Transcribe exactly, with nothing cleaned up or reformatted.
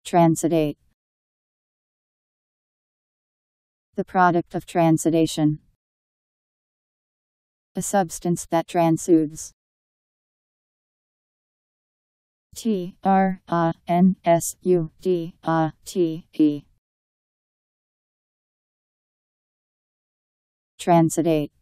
Transudate. The product of transudation. A substance that transudes. T R A N S U D A T E. Transudate.